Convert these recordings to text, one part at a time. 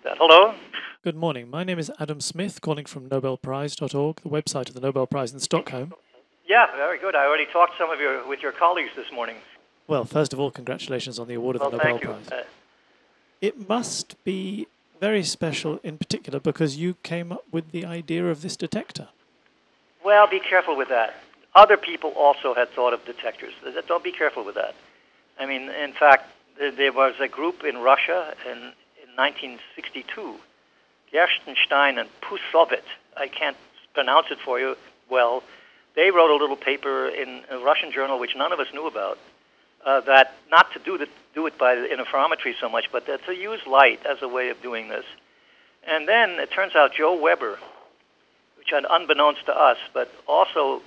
that. Hello? Good morning. My name is Adam Smith, calling from nobelprize.org, the website of the Nobel Prize in Stockholm. Yeah, very good. I already talked with your colleagues this morning. Well, first of all, congratulations on the award of the Nobel Thank you. Prize. It must be very special in particular because you came up with the idea of this detector. Well, be careful with that. Other people also had thought of detectors. Don't be careful with that. I mean, in fact, there was a group in Russia in 1962, Gerstenstein and Pusovit. I can't pronounce it for you well. They wrote a little paper in a Russian journal, which none of us knew about, that not to do it by interferometry so much, but to use light as a way of doing this. And then it turns out Joe Weber, which had unbeknownst to us, but also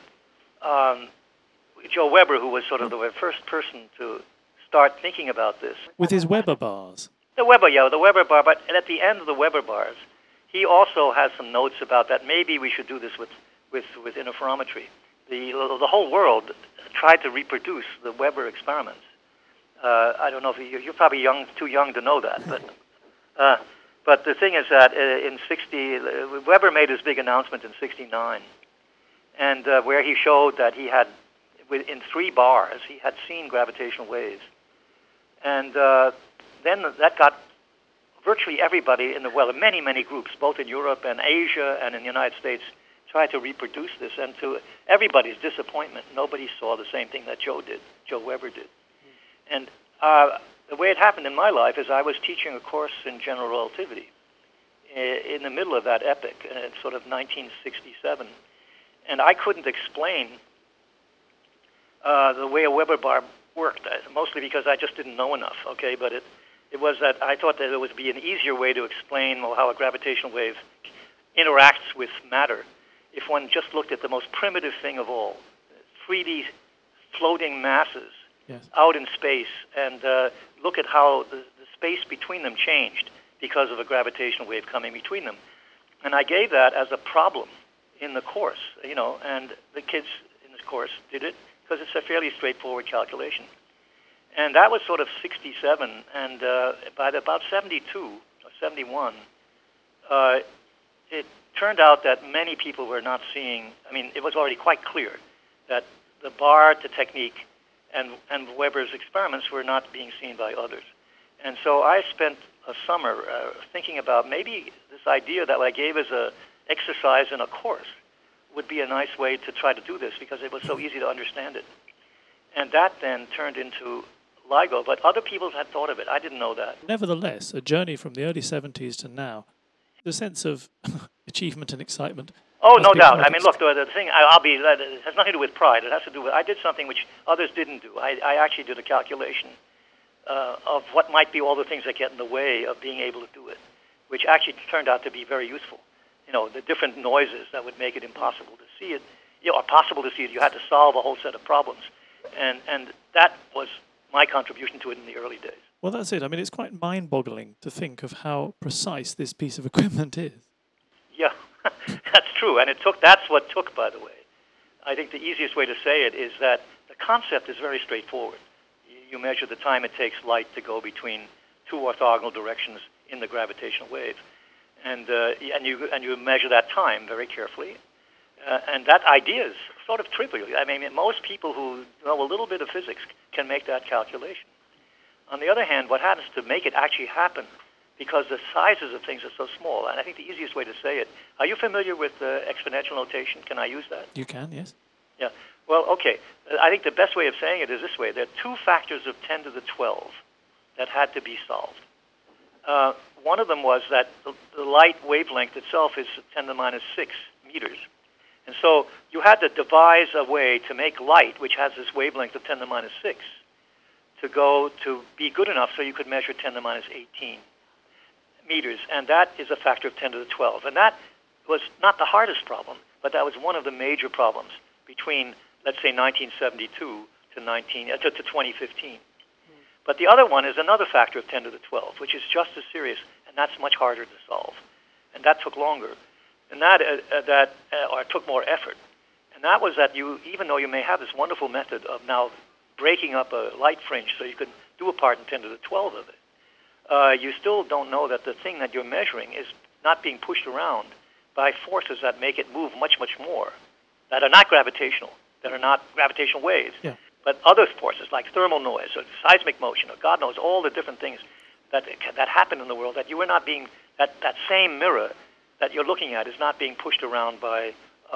Joe Weber, who was sort of the first person to start thinking about this. With his Weber bars. The Weber bar, but at the end of the Weber bars, he also has some notes about that. Maybe we should do this with interferometry. The whole world tried to reproduce the Weber experiments. I don't know if you're probably too young to know that, but the thing is that in Weber made his big announcement in '69, and where he showed that he had, in 3 bars, he had seen gravitational waves, and then that got virtually everybody in many groups, both in Europe and Asia and in the United States, tried to reproduce this, and to everybody's disappointment, nobody saw the same thing that Joe Weber did. And the way it happened in my life is I was teaching a course in general relativity in the middle of that epoch, in sort of 1967, and I couldn't explain the way a Weber bar worked, mostly because I just didn't know enough, okay? But it was that I thought that there would be an easier way to explain how a gravitational wave interacts with matter if one just looked at the most primitive thing of all, 3D floating masses out in space, and look at how the space between them changed because of a gravitational wave coming between them. And I gave that as a problem in the course, and the kids in this course did it because it's a fairly straightforward calculation. And that was sort of 67, and by about 72 or 71, it turned out that many people were not seeing, it was already quite clear that the bar to technique and Weber's experiments were not being seen by others. And so I spent a summer thinking about maybe this idea that I gave as an exercise in a course would be a nice way to try to do this because it was so easy to understand it. And that then turned into LIGO, but other people had thought of it. I didn't know that. Nevertheless, a journey from the early 70s to now, the sense of achievement and excitement. Oh, no doubt. Look, the thing, it has nothing to do with pride. It has to do with, I did something which others didn't do. I actually did a calculation of what might be all the things that get in the way of being able to do it, which actually turned out to be very useful. The different noises that would make it impossible to see it, or possible to see it. You had to solve a whole set of problems. And that was my contribution to it in the early days. Well, that's it. It's quite mind-boggling to think of how precise this piece of equipment is. Yeah, that's true. And that's what took, by the way. I think the easiest way to say it is that the concept is very straightforward. You measure the time it takes light to go between 2 orthogonal directions in the gravitational wave. And you measure that time very carefully. And that idea is sort of trivial. Most people who know a little bit of physics can make that calculation. On the other hand, what happens to make it actually happen, because the sizes of things are so small, and I think the easiest way to say it, are you familiar with exponential notation? Can I use that? You can, yes. Yeah. Well, okay. I think the best way of saying it is this way. There are 2 factors of 10 to the 12 that had to be solved. One of them was that the light wavelength itself is 10 to the minus 6 meters. And so you had to devise a way to make light, which has this wavelength of 10 to the minus 6, to be good enough so you could measure 10 to the minus 18 meters. And that is a factor of 10 to the 12. And that was not the hardest problem, but that was one of the major problems between, let's say, 1972 to 2015. But the other one is another factor of 10 to the 12, which is just as serious, and that's much harder to solve. And that took longer. And that took more effort. And that was that even though you may have this wonderful method of now breaking up a light fringe so you can do a part in 10 to the 12 of it, you still don't know that the thing that you're measuring is not being pushed around by forces that make it move much, much more, that are not gravitational, that are not gravitational waves, but other forces like thermal noise or seismic motion or God knows all the different things that happen in the world that you are not being, that same mirror that you're looking at is not being pushed around by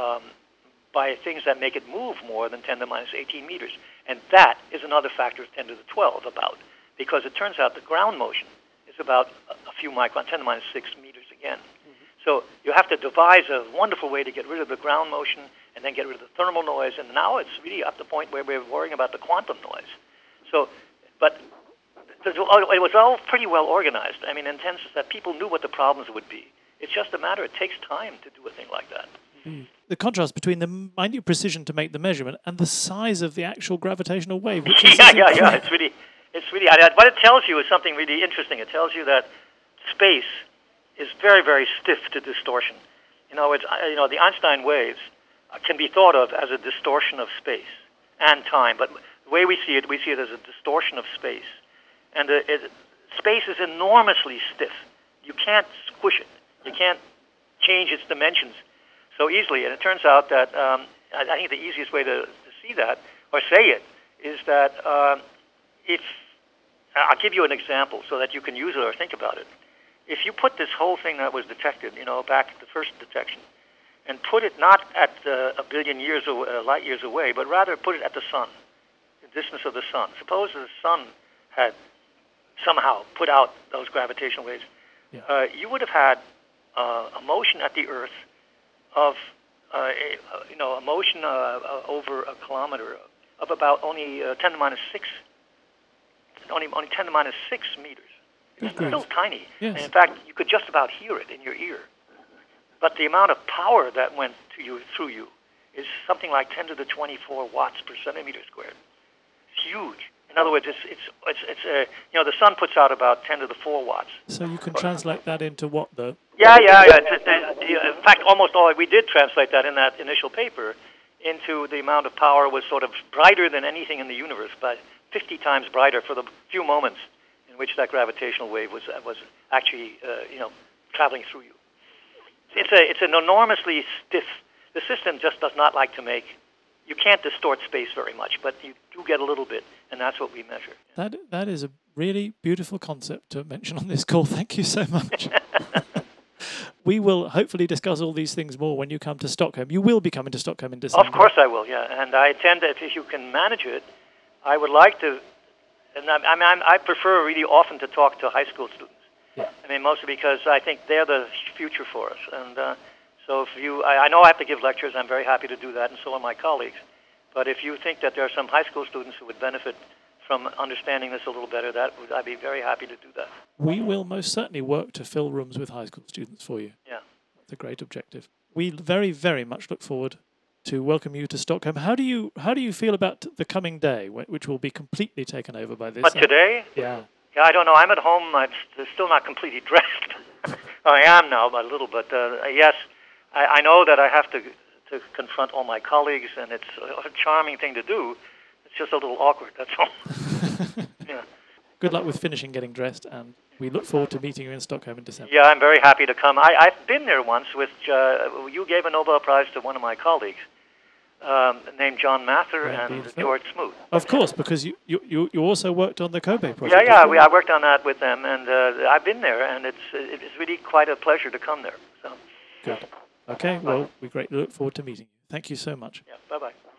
things that make it move more than 10 to the minus 18 meters. And that is another factor of 10 to the 12 about, because it turns out the ground motion is about a few microns, 10 to the minus 6 meters again. So you have to devise a wonderful way to get rid of the ground motion and then get rid of the thermal noise. And now it's really up to the point where we're worrying about the quantum noise. So, but it was all pretty well organized. I mean, in the sense that people knew what the problems would be. It's just a matter, it takes time to do a thing like that. The contrast between the minute precision to make the measurement and the size of the actual gravitational wave. Which is yeah. It's really, what it tells you is something really interesting. It tells you that space is very, very stiff to distortion. The Einstein waves can be thought of as a distortion of space and time, but the way we see it as a distortion of space. And space is enormously stiff. You can't squish it. You can't change its dimensions so easily. And it turns out that I think the easiest way to see that, or say it, is that if I'll give you an example so that you can use it or think about it. If you put this whole thing that was detected, back at the first detection, and put it not at a billion light years away, but rather put it at the sun, the distance of the sun. Suppose the sun had somehow put out those gravitational waves. You would have had a motion at the Earth of, a motion over a kilometer of about only 10 to the minus 6, only 10 to the minus 6 meters. It's still tiny. Yes. And in fact, you could just about hear it in your ear. But the amount of power that went to you through you is something like 10 to the 24 watts per centimeter squared. It's huge. In other words, the sun puts out about 10 to the 4 watts. So you can translate that into what the? Yeah. In fact, almost all we did translate that in that initial paper into the amount of power was sort of brighter than anything in the universe, but 50 times brighter for the few moments in which that gravitational wave was actually traveling through you. It's an enormously stiff. The system just does not like to make. You can't distort space very much, but you do get a little bit, and that's what we measure. That is a really beautiful concept to mention on this call. Thank you so much. We will hopefully discuss all these things more when you come to Stockholm. You will be coming to Stockholm in December. Of course I will, yeah. And I intend that if you can manage it, I would like to, and I prefer really often to talk to high school students. Yeah. I mean, mostly because I think they're the future for us. And so if I know I have to give lectures, I'm very happy to do that, and so are my colleagues. But if you think that there are some high school students who would benefit from understanding this a little better, I'd be very happy to do that. We will most certainly work to fill rooms with high school students for you. Yeah. That's a great objective. We very, very much look forward to welcome you to Stockholm. How do you feel about the coming day, which will be completely taken over by this? But today? Yeah. Yeah, I don't know. I'm at home. I'm still not completely dressed. I am now, a little, but yes, I know that I have to confront all my colleagues, and it's a charming thing to do. It's just a little awkward, that's all. Yeah. Good luck with finishing getting dressed, and we look forward to meeting you in Stockholm in December. Yeah, I'm very happy to come. I've been there once with, you gave a Nobel Prize to one of my colleagues, named John Mather and George Smoot. Of course, because you also worked on the Kobe project. Yeah, I worked on that with them, and I've been there, and it's really quite a pleasure to come there. So. Good. Okay, well, we greatly look forward to meeting you. Thank you so much. Yeah, bye-bye.